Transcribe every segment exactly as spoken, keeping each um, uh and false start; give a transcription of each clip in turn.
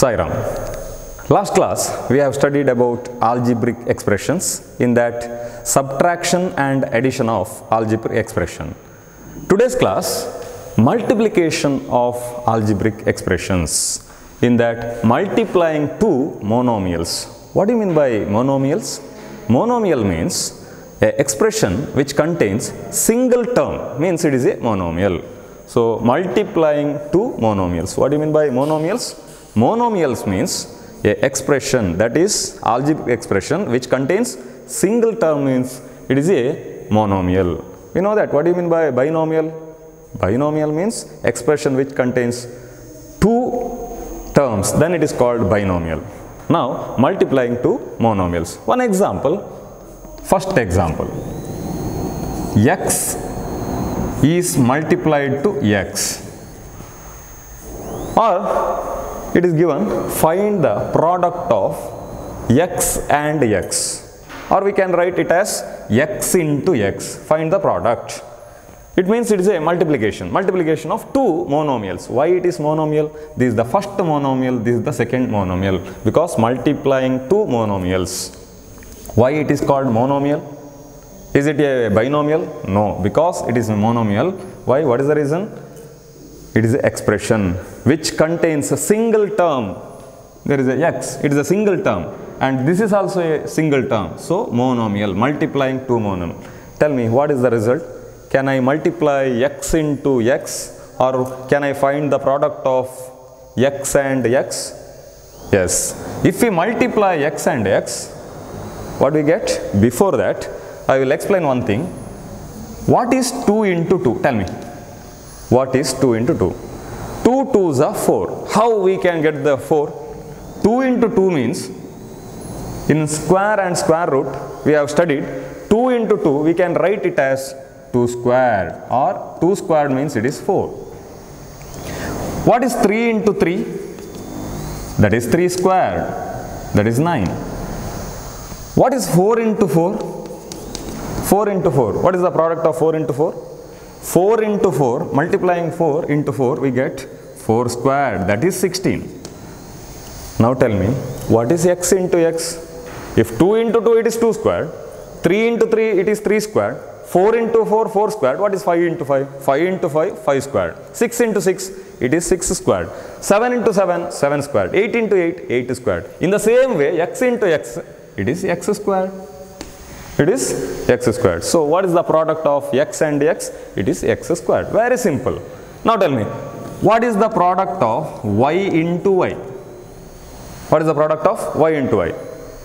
Sai Ram. Last class we have studied about algebraic expressions, in that subtraction and addition of algebraic expression. Today's class, multiplication of algebraic expressions, in that multiplying two monomials. What do you mean by monomials? Monomial means a expression which contains single term, means it is a monomial. So multiplying two monomials. What do you mean by monomials? Monomials means a expression, that is algebraic expression which contains single term, means it is a monomial. We know that. What do you mean by binomial? Binomial means expression which contains two terms, then it is called binomial. Now multiplying two monomials. One example, first example, x is multiplied to x, or it is given find the product of x and x, or we can write it as x into x, find the product. It means it is a multiplication, multiplication of two monomials. Why it is monomial? This is the first monomial, this is the second monomial, because multiplying two monomials. Why it is called monomial? Is it a binomial? No, because it is a monomial. Why? What is the reason? It is an expression which contains a single term. There is a x, it is a single term, and this is also a single term. So monomial, multiplying two monomial. Tell me, what is the result? Can I multiply x into x, or can I find the product of x and x? Yes. If we multiply x and x, what we get? Before that, I will explain one thing. What is two into two? Tell me. What is two into two? two twos are four. How we can get the four? two into two means, in square and square root we have studied, two into two we can write it as two squared, or two squared means it is four. What is three into three? That is three squared, that is nine. What is four into four? four into four. What is the product of four into four? four into four, multiplying four into four, we get four squared, that is sixteen. Now tell me, what is x into x? If two into two, it is two squared, three into three, it is three squared, four into four, four squared. What is five into five? five into five, five squared. six into six, it is six squared. seven into seven, seven squared. eight into eight, eight squared. In the same way, x into x, it is x squared. It is x squared. So what is the product of x and x? It is x squared. Very simple. Now tell me, what is the product of y into y? What is the product of y into y?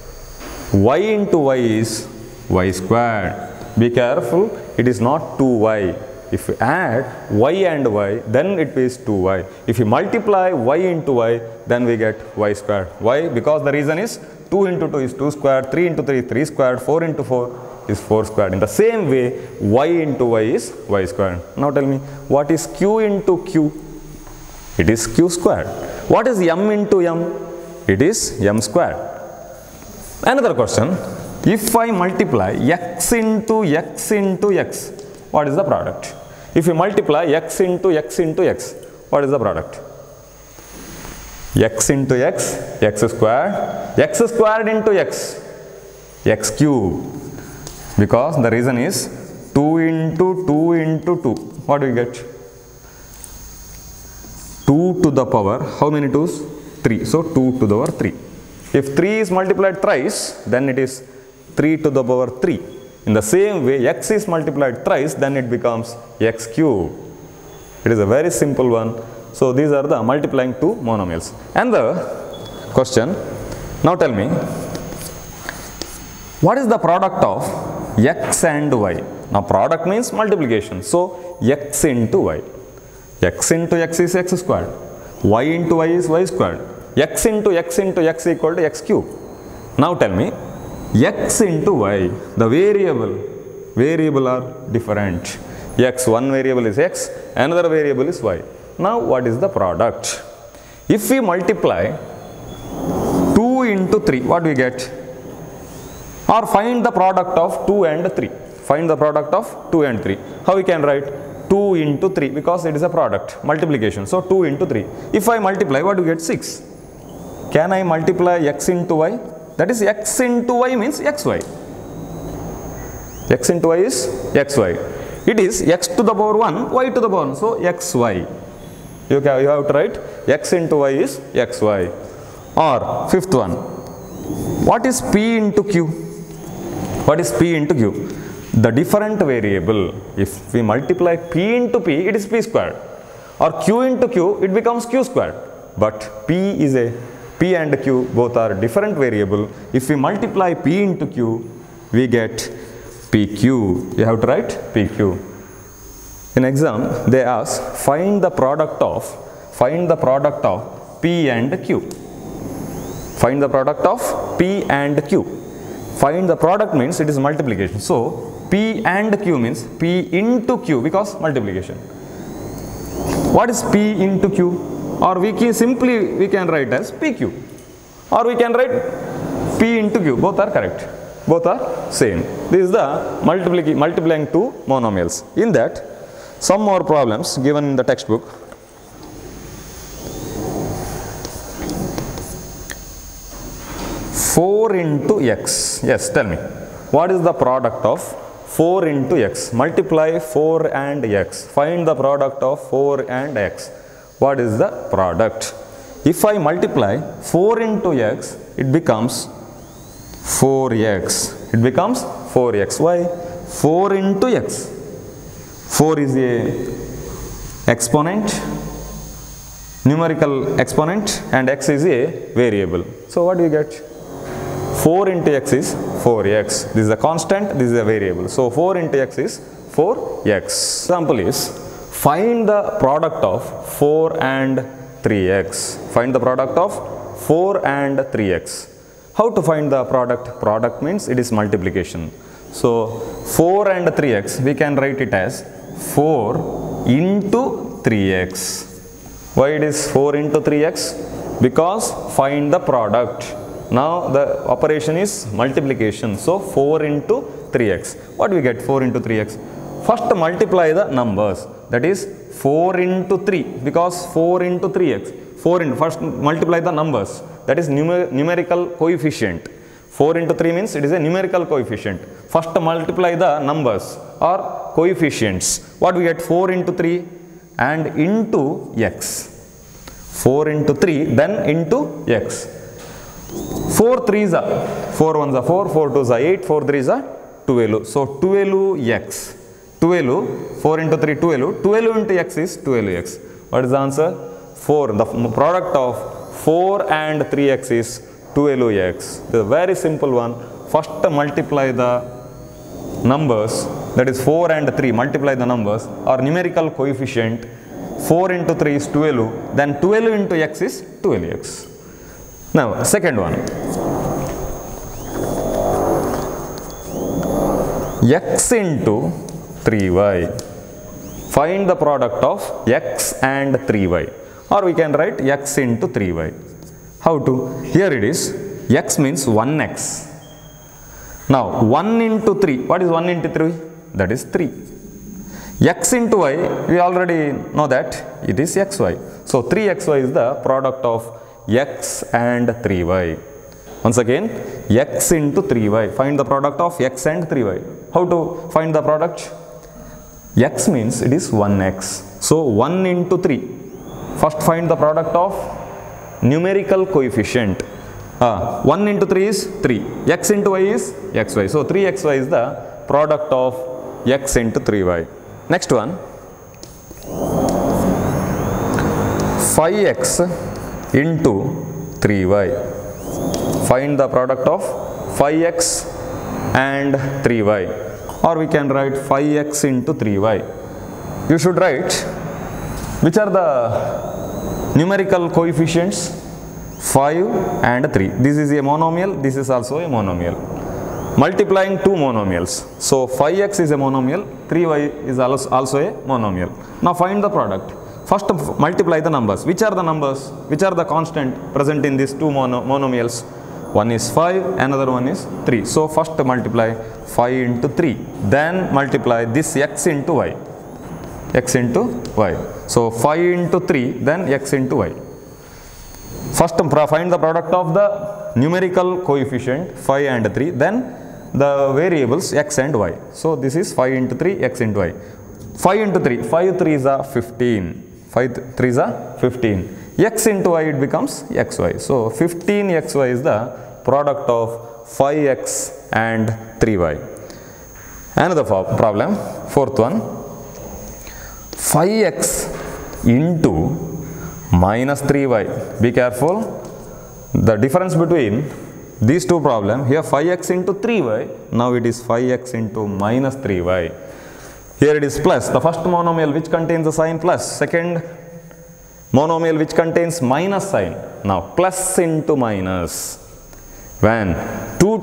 Y into y is y squared. Be careful, it is not two y. If you add y and y, then it is two y. If you multiply y into y, then we get y squared. Why? Because the reason is two into two is two squared, three into three, three squared, four into four is four squared. In the same way, y into y is y squared. Now tell me, what is q into q? It is q squared. What is m into m? It is m squared. Another question, if I multiply x into x into x, what is the product? If you multiply x into x into x, what is the product? X into x, x squared, x squared into x, x cube. Because the reason is two into two into two. What do we get? two to the power, how many twos? three. So two to the power three. If three is multiplied thrice, then it is three to the power three. In the same way, x is multiplied thrice, then it becomes x cube. It is a very simple one. So these are the multiplying two monomials. And the question, now tell me, what is the product of x and y? Now product means multiplication. So x into y. X into x is x squared. Y into y is y squared. X into x into x equal to x cube. Now tell me, x into y, the variable, variable are different. X, one variable is x, another variable is y. Now what is the product? If we multiply two into three, what do we get? Or find the product of two and three. Find the product of two and three. How we can write? two into three, because it is a product, multiplication. So two into three. If I multiply, what do you get? six. can I multiply x into y? That is x into y means xy. X into y is xy. It is x to the power one, y to the power one. So xy. You, can, you have to write x into y is xy. Or fifth one. What is p into q? What is p into q? The different variable. If we multiply p into p, it is p squared. Or q into q, it becomes q squared. But p is a p and q both are different variable. If we multiply p into q, we get pq. You have to write pq. In exam, they ask find the product of find the product of p and q. Find the product of p and q. Find the product means it is multiplication. So p and q means p into q because multiplication. What is p into q? Or we can simply we can write as pq. Or we can write p into q. Both are correct. Both are same. This is the multiplying multiplying two monomials. In that, some more problems given in the textbook. four into x. Yes, tell me. What is the product of four into x? Multiply four and x. Find the product of four and x. What is the product? If I multiply four into x, it becomes four x. It becomes four x. Why? four into x. four is a exponent, numerical exponent, and x is a variable. So what do you get? four into x is four x. This is a constant, this is a variable. So four into x is four x. Example is find the product of four and three x. Find the product of four and three x. How to find the product? Product means it is multiplication. So four and three x, we can write it as four into three x. Why it is four into three x? Because find the product. Now the operation is multiplication. So four into three x. What do we get? four into three x. First multiply the numbers. That is four into three. Because four into three x. four into, first multiply the numbers. That is numer numerical coefficient. four into three means it is a numerical coefficient. First multiply the numbers or coefficients. What we get? four into three and into x. four into three then into x. four threes are four ones are four, four twos are eight, four threes are twelve. So twelve x. twelve, four into three, twelve. twelve into x is twelve x. What is the answer? four. The product of four and three x is twelve x. The very simple one. First multiply the numbers. That is four and three. Multiply the numbers or numerical coefficient. four into three is twelve. Then twelve into x is twelve x. Now, second one. X into three y. Find the product of x and three y. Or we can write x into three y. How to? Here it is. X means one x. Now, one into three. What is one into three? That is three. X into y, we already know that it is xy. So, three x y is the product of x and three y. Once again, x into three y. Find the product of x and three y. How to find the product? X means it is one x. So, one into three. First find the product of numerical coefficient. Uh, one into three is three. X into y is xy. So, three x y is the product of x into three y. Next one. five x into three y. Find the product of five x and three y. Or we can write five x into three y. You should write which are the numerical coefficients? five and three. This is a monomial, this is also a monomial. Multiplying two monomials. So five x is a monomial, three y is also a monomial. Now find the product. First multiply the numbers. Which are the numbers? Which are the constant present in these two mono monomials? One is five, another one is three. So first multiply five into three. Then multiply this x into y. X into y. So five into three, then x into y. First find the product of the numerical coefficient five and three, then the variables x and y. So this is five into three, x into y. five into three, five threes are fifteen, five threes are fifteen. X into y it becomes xy. So fifteen xy is the product of five x and three y. Another problem, fourth one, five x into minus three y. Be careful, the difference between these two problems, here five x into three y, now it is five x into minus three y. Here it is plus, the first monomial which contains the sign plus, second monomial which contains minus sign. Now plus into minus. When two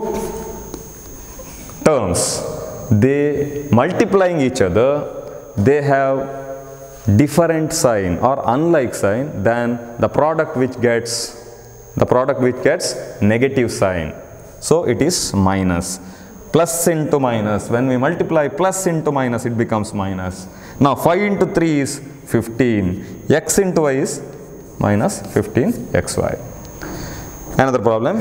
terms, they multiplying each other, they have different sign or unlike sign, then the product which gets the product which gets negative sign. So it is minus. Plus into minus. When we multiply plus into minus, it becomes minus. Now five into three is fifteen. X into y is minus fifteen xy. Another problem.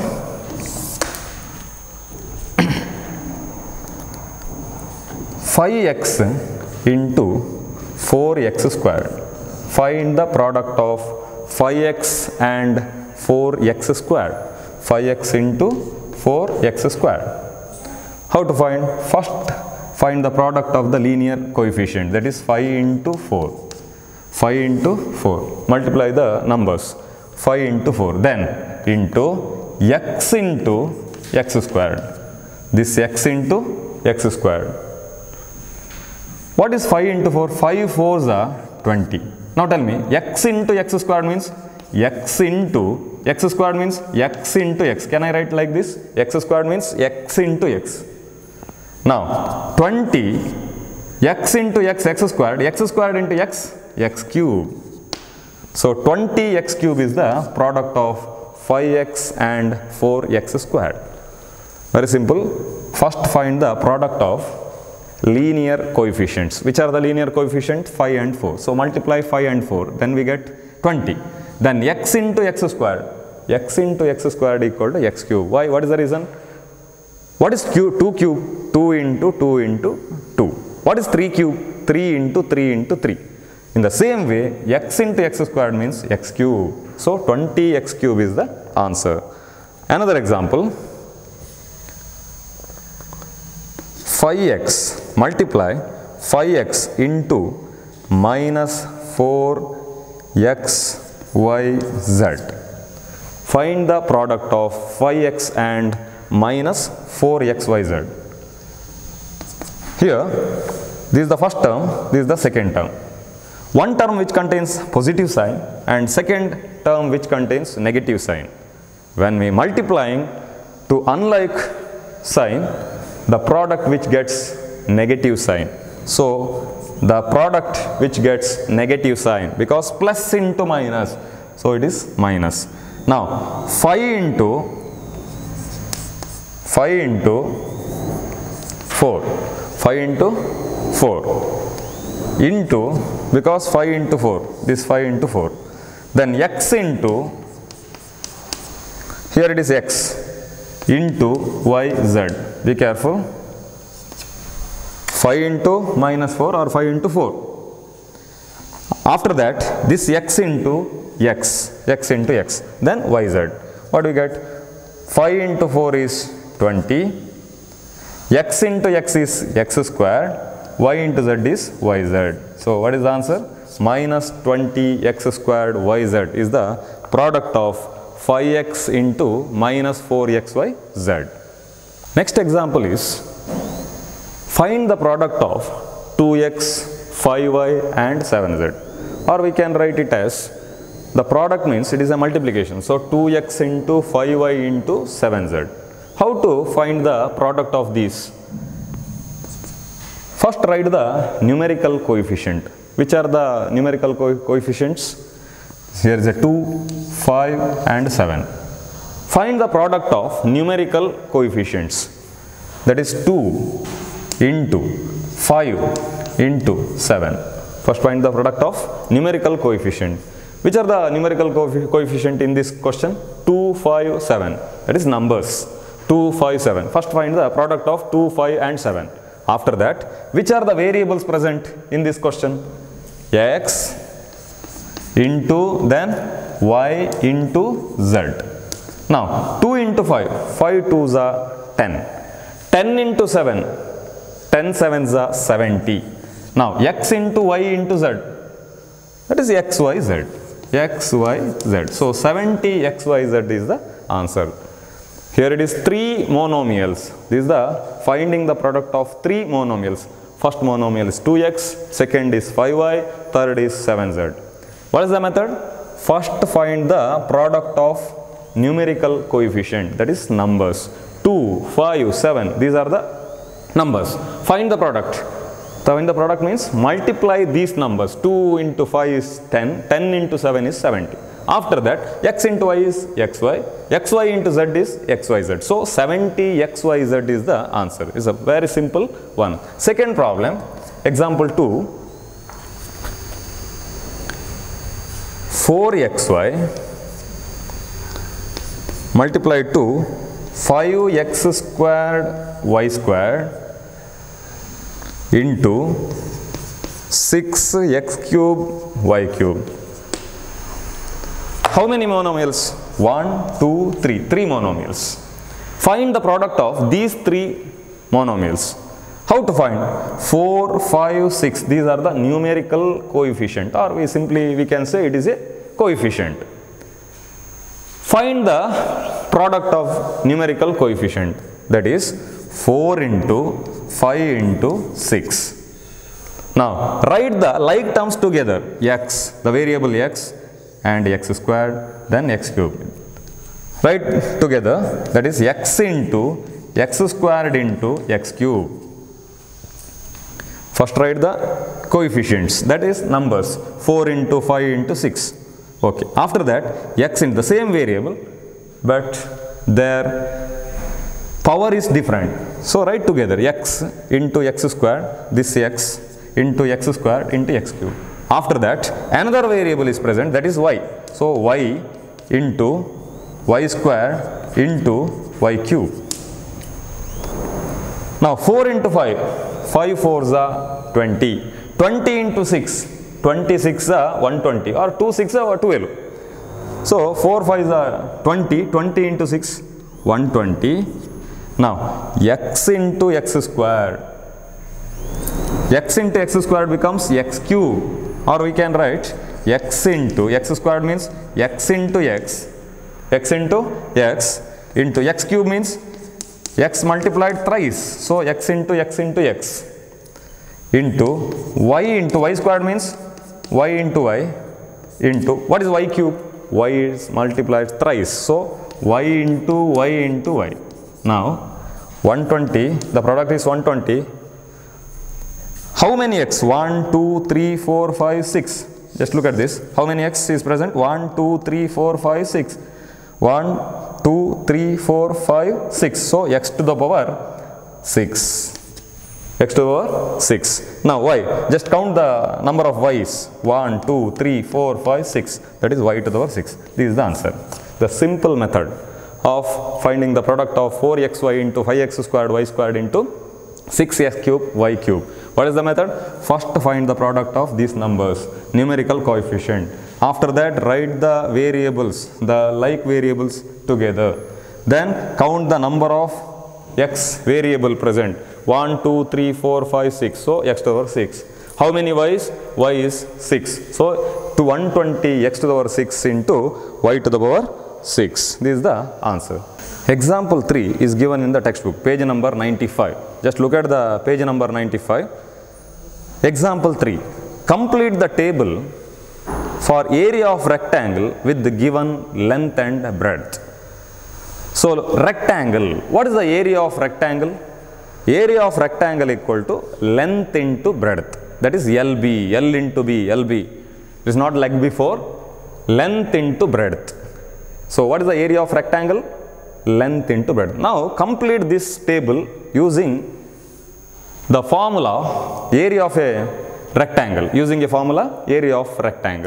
five x into four x squared. Find the product of five x and four x squared. five x into four x squared. How to find? First, find the product of the linear coefficient, that is five into four. five into four. Multiply the numbers. five into four. Then into x into x squared. This x into x squared. What is five into four? five fours are twenty. Now tell me, x into x squared means x into x squared means x into x. Can I write like this? X squared means x into x. Now twenty, x into x, x squared, x squared into x, x cube. So twenty x cube is the product of five x and four x squared. Very simple. First find the product of linear coefficients. Which are the linear coefficients? five and four. So multiply five and four, then we get twenty. Then x into x squared. X into x squared equal to x cube. Why? What is the reason? What is cube? two cube? two into two into two. What is three cube? three into three into three. In the same way, x into x squared means x cube. So twenty x cube is the answer. Another example. five x multiply five x into minus four x y z. Find the product of five x and minus four x y z. Here, this is the first term, this is the second term. One term which contains positive sign and second term which contains negative sign. When we multiplying to unlike sign, the product which gets negative sign. So the product which gets negative sign, because plus into minus, so it is minus. Now five into five into four, five into four into, because five into four, this five into four, then x into, here it is x into y z. Be careful, five into minus four or five into four. After that, this x into x, x into x, then yz. What do we get? five into four is twenty, x into x is x squared, y into z is yz. So what is the answer? Minus twenty x squared yz is the product of five x into minus four x y z. Next example is, find the product of two x, five y and seven z. Or we can write it as, the product means it is a multiplication. So two x into five y into seven z. How to find the product of these? First write the numerical coefficient. Which are the numerical co coefficients? Here is a two, five and seven. Find the product of numerical coefficients. That is two into five into seven. First find the product of numerical coefficient. Which are the numerical coef coefficient in this question? two, five, seven. That is numbers. two, five, seven. First find the product of two, five and seven. After that, which are the variables present in this question? X into then y into z. Now two into five, five twos are ten. ten into seven, ten sevens are seventy. Now x into y into z, that is x, y, z. X, y, z. So seventy x, y, z is the answer. Here it is three monomials. This is the finding the product of three monomials. First monomial is two x, second is five y, third is seven z. What is the method? First find the product of numerical coefficient, that is numbers. two, five, seven, these are the numbers. Find the product. Find the product means multiply these numbers. two into five is ten, ten into seven is seventy. After that, x into y is xy, xy into z is xyz. So seventy xyz is the answer. It's a very simple one. Second problem, example two. four xy multiplied to five x squared y squared into six x cube y cube. How many monomials? one, two, three. three monomials. Find the product of these three monomials. How to find? four, five, six. These are the numerical coefficient, or we simply we can say it is a coefficient. Find the product of numerical coefficient, that is four into five into six. Now write the like terms together. X, the variable x, and x squared, then x cubed. Write together, that is x into x squared into x cubed. First write the coefficients, that is numbers. four into five into six. Okay. After that, x into the same variable, but their power is different. So write together x into x squared, this x into x squared into x cubed. After that, another variable is present, that is y. So y into y squared into y cube. Now four into five, five fours are twenty. twenty into six, twenty-six are one twenty, or two six are twelve. So four fives are twenty, twenty into six, one twenty. Now x into x squared, x into x squared becomes x cube, or we can write x into x squared means x into x, x into x into x cube means x multiplied thrice, so x into x into x into y into y squared means y into y into what is y cube? Y is multiplied thrice, so y into y into y. Now one twenty, the product is one twenty. How many x? one, two, three, four, five, six. Just look at this. How many x is present? one, two, three, four, five, six. one, two, three, four, five, six. So x to the power six. X to the power six. Now y, just count the number of y's. one, two, three, four, five, six. That is y to the power six. This is the answer. The simple method of finding the product of four x y into five x squared y squared into six x cube y cube. What is the method? First find the product of these numbers, numerical coefficient. After that, write the variables, the like variables together. Then count the number of x variable present. one, two, three, four, five, six. So x to the power six. How many y's? Y is six. So to one twenty x to the power six into y to the power six. This is the answer. Example three is given in the textbook, page number ninety-five. Just look at the page number ninety-five. Example three. Complete the table for area of rectangle with the given length and breadth. So rectangle, what is the area of rectangle? Area of rectangle equal to length into breadth, that is L B, L into B, L B. It is not like before, length into breadth. So what is the area of rectangle? Length into breadth. Now complete this table using the formula area of a rectangle, using a formula area of rectangle.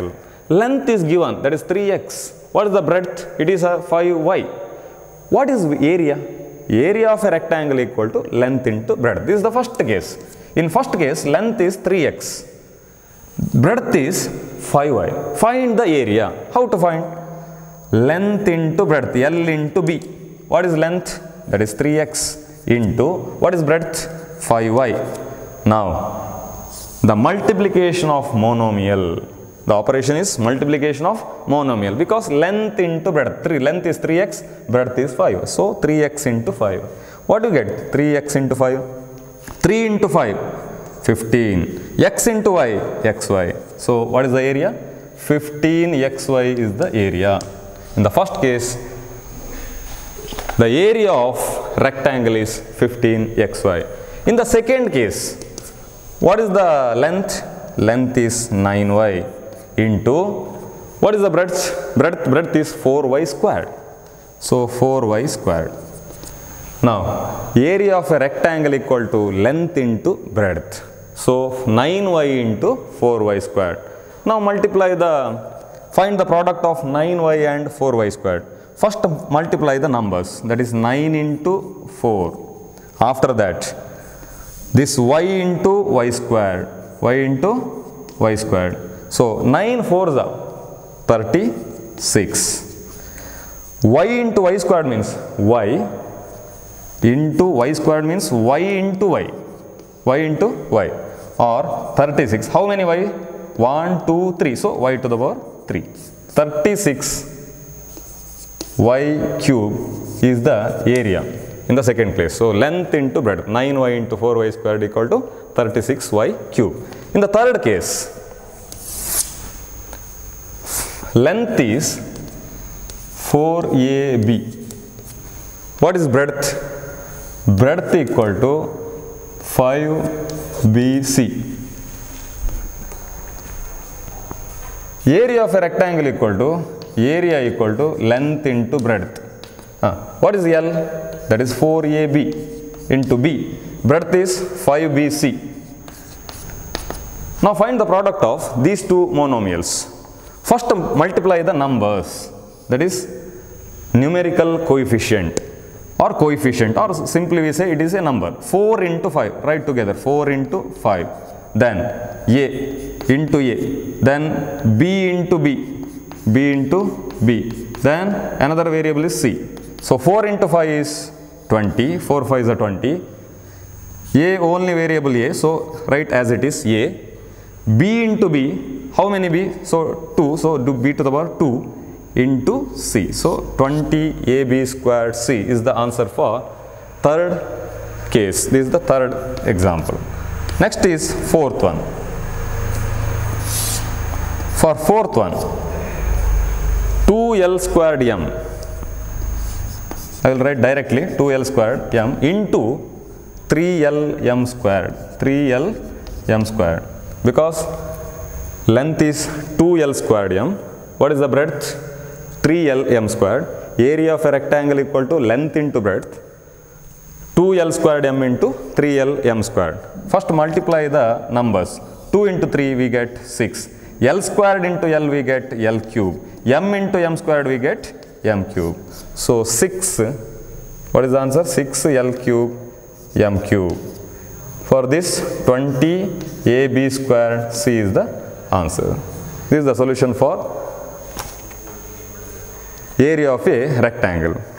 Length is given, that is three x. What is the breadth? It is a five y. What is area? Area of a rectangle equal to length into breadth. This is the first case. In first case, length is three x. Breadth is five y. Find the area. How to find? Length into breadth, L into B. What is length? That is three x into, what is breadth? five y. Now, the multiplication of monomial. The operation is multiplication of monomial because length into breadth. three, length is three x, breadth is five. So, three x into five. What do you get? three x into five. three into five. fifteen. X into y, xy. So, what is the area? fifteen x y is the area. In the first case, the area of rectangle is fifteen x y. In the second case, what is the length? Length is nine y into, what is the breadth? Breadth, breadth is four y squared. So, four y squared. Now, area of a rectangle equal to length into breadth. So, nine y into four y squared. Now, multiply the, find the product of nine y and four y squared. First, multiply the numbers, that is nine into four. After that, this y into y squared, y into y squared. So, nine fours are thirty-six. Y into y squared means y into y squared means y into y. Y into y or thirty-six. How many y? one, two, three. So, y to the power three. thirty-six y cube is the area in the second place. So, length into breadth, nine y into four y squared equal to thirty-six y cube. In the third case, length is four a b. What is breadth? Breadth equal to five b c. Area of a rectangle equal to, area equal to length into breadth. Uh, what is L? That is four a b into b. Breadth is five b c. Now find the product of these two monomials. First, multiply the numbers, that is numerical coefficient or coefficient, or simply we say it is a number. four into five, write together, four into five. Then a into a, then b into b, b into b, then another variable is c. So, four into five is twenty, four fives are twenty, a only variable a, so write as it is a, b into b, how many b? So, two, so do b to the power two into c. So, twenty a b squared c is the answer for third case. This is the third example. Next is fourth one. For fourth one, two l squared m, I will write directly two l squared m into three l m squared, three l m squared, because length is two l squared m. What is the breadth? three l m squared. Area of a rectangle equal to length into breadth, two l squared m into three l m squared. First multiply the numbers. two into three we get six. L squared into L we get L cube. M into M squared we get M cube. So, six, what is the answer? six L cube M cube. For this, twenty A B squared C is the answer. This is the solution for area of a rectangle.